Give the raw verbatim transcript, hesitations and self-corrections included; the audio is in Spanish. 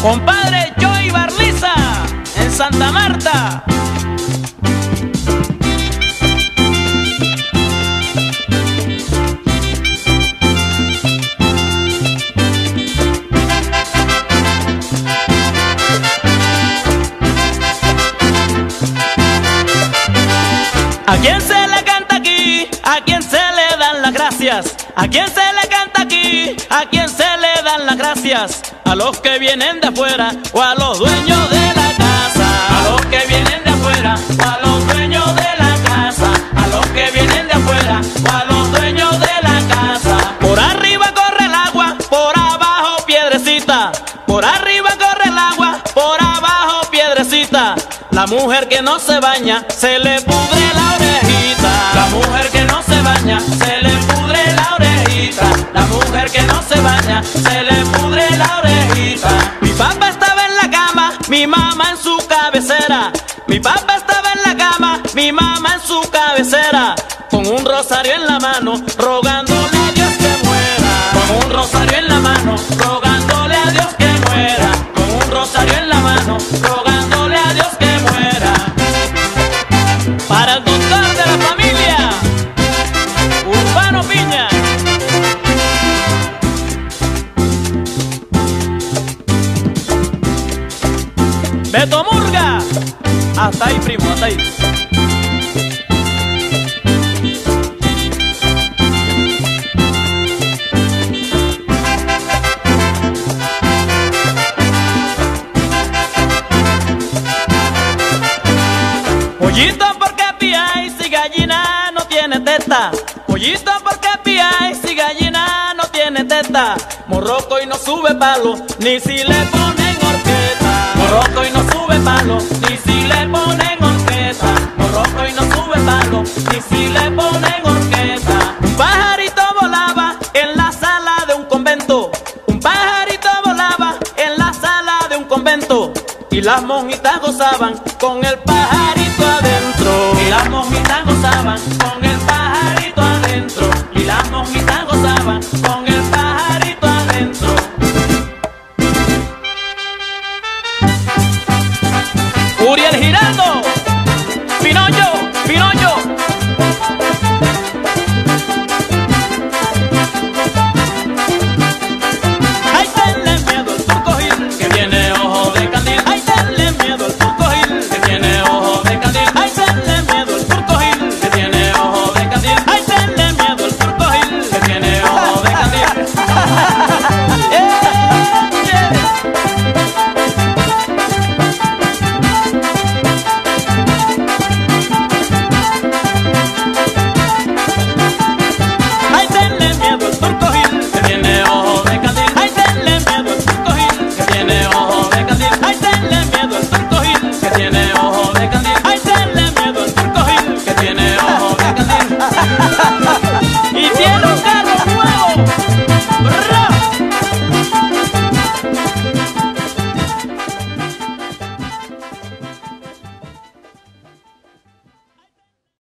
Compadre Joey Barliza en Santa Marta. ¿A quién se le canta aquí? ¿A quién se le dan las gracias? ¿A quién se le canta aquí? ¿A quién se le dan las gracias? ¿A los que vienen de afuera o a los dueños de la casa? A los que vienen de afuera o a los dueños de la casa. A los que vienen de afuera o a los dueños de la casa. Por arriba corre el agua, por abajo piedrecita. Por arriba corre el agua, por abajo piedrecita. La mujer que no se baña, se le pudre la orejita. La mujer que no se baña, se le pudre la orejita. La mujer que no se baña, se le pudre la orejita. Mi papá estaba en la cama, mi mamá en su cabecera. Mi papá estaba en la cama, mi mamá en su cabecera. Con un rosario en la mano, rogándole a Dios que muera. Con un rosario en la mano, rogándole a Dios que muera. Con un rosario en la mano, rogándole a Dios que muera. Para el doctor de la familia, Urbano Piña. Beto Murga. Hasta ahí, primo, hasta ahí. Pollito porque piáis si gallina no tiene teta. Pollito porque piáis si gallina no tiene teta. Morroco y no sube palo, ni si le ponen horqueta. Morroco y no sube palo, ni si le ponen horqueta. Morroco y no sube palo, ni si le ponen horqueta. Un pajarito volaba en la sala de un convento. Un pajarito volaba en la sala de un convento. Y las monjitas gozaban con el pajarito adentro. Y las monjitas gozaban con el pajarito adentro. Y las monjitas gozaban con el pajarito adentro. Uriel Giraldo, Pinocho, Pinocho. Ay, tenle miedo el Turco Gil, que tiene ojo de candil. Ay, tenle miedo el Turco Gil, que tiene ojo de candil. Ay, tenle miedo el Turco Gil, que tiene ojo de candil. Ay, tenle miedo el Turco Gil, que tiene ojo de candil. Ay, tenle miedo el Turco Gil, que tiene ojo de candil. Ay, tenle miedo el Turco Gil, que tiene ojo de candil. Ay, tenle miedo el Turco Gil, que tiene ojo de candil. Ay, tenle miedo el Turco Gil, que tiene ojo de candil. Y tiene un carro nuevo. ¡Ra!